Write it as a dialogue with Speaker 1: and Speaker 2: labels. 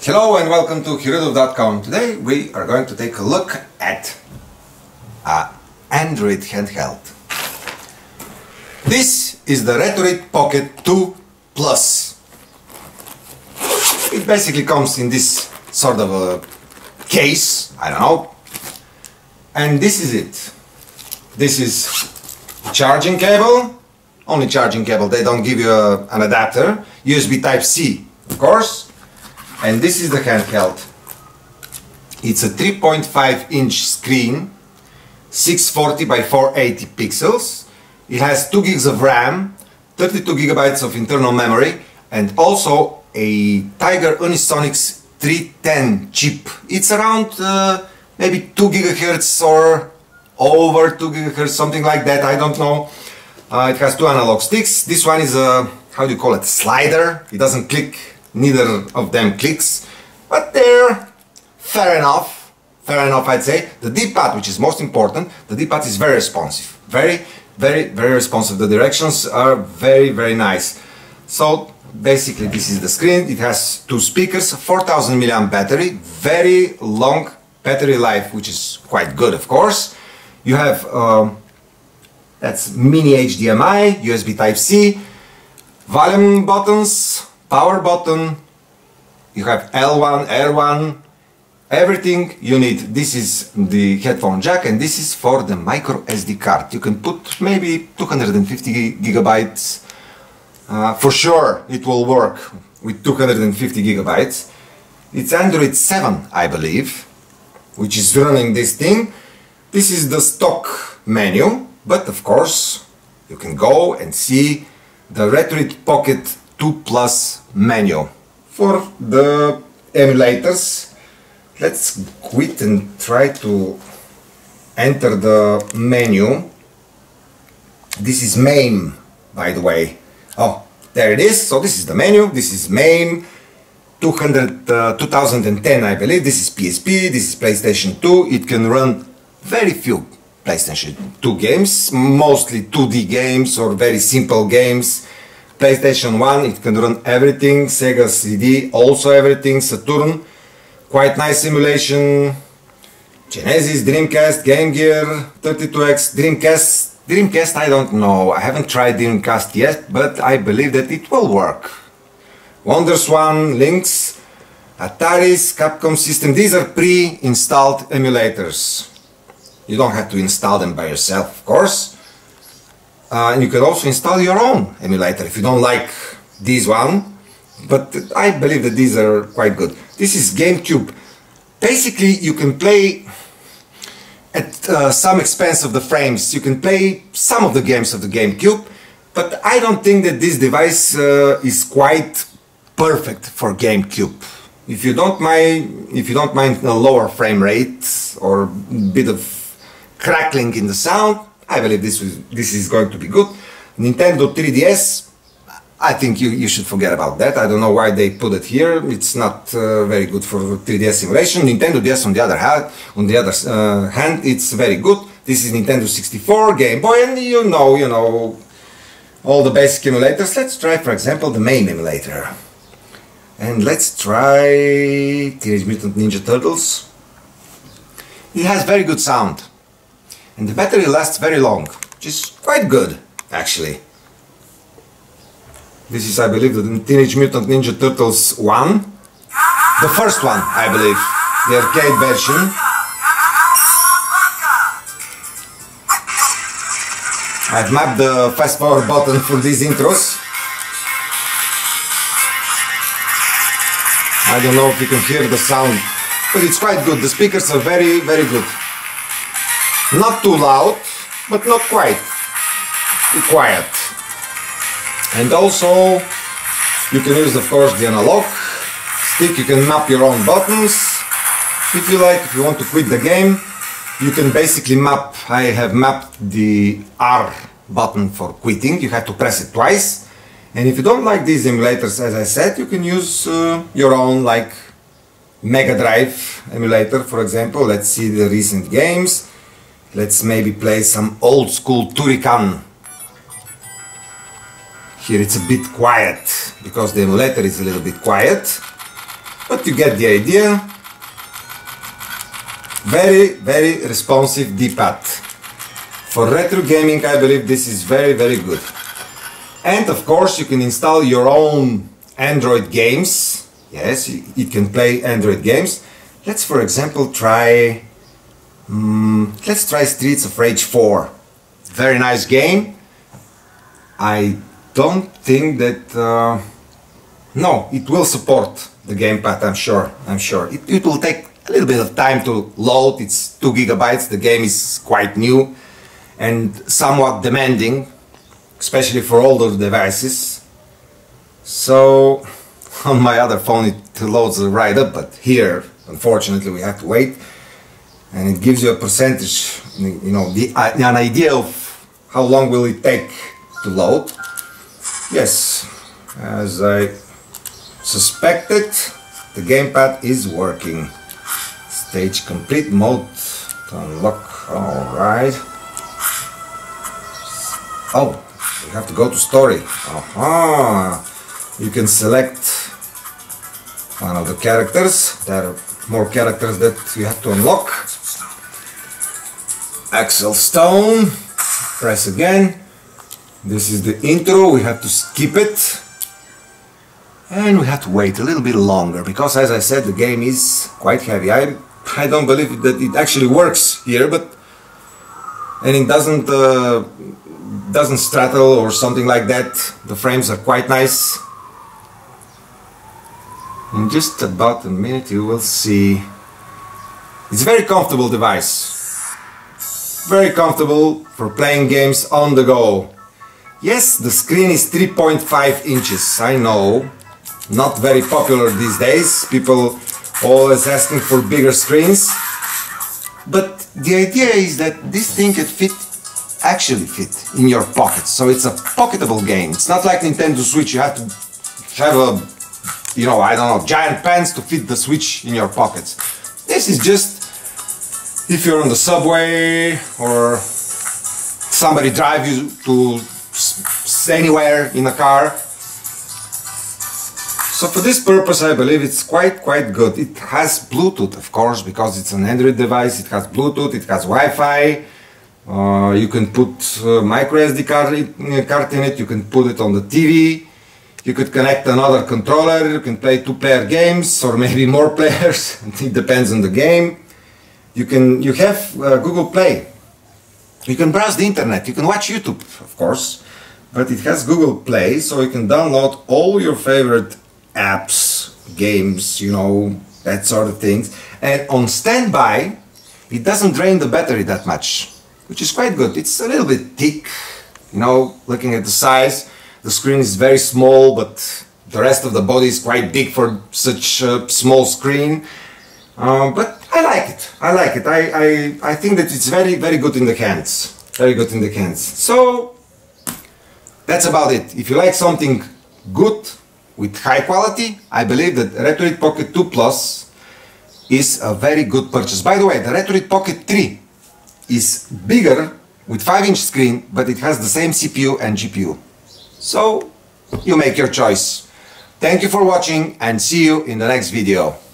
Speaker 1: Hello and welcome to Retroid.com. Today we are going to take a look at an Android handheld. This is the Retroid Pocket 2 Plus. It basically comes in this sort of a case, I don't know. And this is it. This is charging cable, only charging cable, they don't give you an adapter. USB Type-C, of course. And this is the handheld. It's a 3.5-inch screen, 640 by 480 pixels. It has 2 gigs of RAM, 32 gigabytes of internal memory, and also a Tiger Unisonics 310 chip. It's around maybe 2 gigahertz or over 2 gigahertz, something like that, I don't know. It has 2 analog sticks. This one is a, how do you call it, slider. It doesn't click. Neither of them clicks, but they're fair enough I'd say. The D-pad, which is most important, the D-pad is very responsive, very responsive. The directions are very nice. So basically this is the screen. It has 2 speakers, 4000 mAh battery, very long battery life, which is quite good, of course. You have that's mini HDMI, USB Type-C, volume buttons, power button, you have L1, R1, everything you need. This is the headphone jack, and this is for the micro SD card. You can put maybe 250 gigabytes. For sure it will work with 250 gigabytes. It's Android 7, I believe, which is running this thing. This is the stock menu, but of course you can go and see the Retroid Pocket 2 Plus menu. For the emulators, let's quit and try to enter the menu. This is MAME, by the way. Oh, there it is. So this is the menu. This is MAME 2010, I believe. This is PSP, this is PlayStation 2. It can run very few PlayStation 2 games, mostly 2D games or very simple games. PlayStation 1, it can run everything. Sega CD, also everything. Saturn, quite nice simulation. Genesis, Dreamcast, Game Gear, 32X, Dreamcast, I don't know. I haven't tried Dreamcast yet, but I believe that it will work. WonderSwan, Lynx, Ataris, Capcom System. These are pre-installed emulators. You don't have to install them by yourself, of course. And you can also install your own emulator if you don't like this one, but I believe that these are quite good. This is GameCube. Basically you can play at some expense of the frames. You can play some of the games of the GameCube, but I don't think that this device is quite perfect for GameCube. If you don't mind a lower frame rate or a bit of crackling in the sound, I believe this is going to be good. Nintendo 3DS, I think you should forget about that. I don't know why they put it here. It's not very good for 3DS simulation. Nintendo DS on the other hand, it's very good. This is Nintendo 64, Game Boy, and you know all the basic emulators. Let's try, for example, the MAME emulator. And let's try Teenage Mutant Ninja Turtles. It has very good sound. And the battery lasts very long, which is quite good, actually. This is, I believe, the Teenage Mutant Ninja Turtles 1. The first one, I believe. The arcade version. I've mapped the fast forward button for these intros. I don't know if you can hear the sound, but it's quite good. The speakers are very good. Not too loud, but not quite too quiet. And also, you can use, of course, the analog stick. You can map your own buttons. If you like, if you want to quit the game, you can basically map. I have mapped the R button for quitting. You have to press it twice. And if you don't like these emulators, as I said, you can use your own, like Mega Drive emulator, for example. Let's see the recent games. Let's maybe play some old school Turrican. Here it's a bit quiet, because the emulator is a little bit quiet. but you get the idea. Very, very responsive D-pad. For retro gaming, I believe this is very, very good. And of course, you can install your own Android games. Yes, it can play Android games. Let's, for example, try... let's try Streets of Rage 4. Very nice game. I don't think that... no, it will support the gamepad, I'm sure. It will take a little bit of time to load. It's 2 gigabytes. The game is quite new and somewhat demanding, especially for older devices. So on my other phone it loads right up, but here unfortunately we have to wait, and it gives you a percentage, you know, an idea of how long will it take to load. Yes, as I suspected, the gamepad is working. Stage complete mode to unlock. Alright. Oh, you have to go to story. Aha! You can select one of the characters. There are more characters that you have to unlock. Axel Stone. Press again. This is the intro. We have to skip it. And we have to wait a little bit longer because, as I said, the game is quite heavy. I don't believe that it actually works here, but and it doesn't straddle or something like that. The frames are quite nice. In just about a minute you will see. It's a very comfortable device. Very comfortable for playing games on the go. Yes, the screen is 3.5 inches. I know, not very popular these days. People always asking for bigger screens. But the idea is that this thing can actually fit in your pocket. So it's a pocketable game. It's not like Nintendo Switch. You have to have a, you know, I don't know, giant pants to fit the Switch in your pockets. This is just if you're on the subway or somebody drives you to anywhere in a car. So for this purpose I believe it's quite good. It has Bluetooth, of course, because it's an Android device. It has Bluetooth, it has Wi-Fi. You can put micro SD card in it. You can put it on the TV. You could connect another controller. You can play 2-player games or maybe more players. It depends on the game. You have Google Play. You can browse the internet. You can watch YouTube, of course. But it has Google Play, so you can download all your favorite apps, games, you know, that sort of things. And on standby, it doesn't drain the battery that much, which is quite good. It's a little bit thick, you know, looking at the size. The screen is very small, but the rest of the body is quite big for such a small screen. But I like it. I think that it's very good in the hands. Very good in the hands. So that's about it. If you like something good with high quality, I believe that Retroid Pocket 2 Plus is a very good purchase. By the way, the Retroid Pocket 3 is bigger with 5-inch screen, but it has the same CPU and GPU. So you make your choice. Thank you for watching and see you in the next video.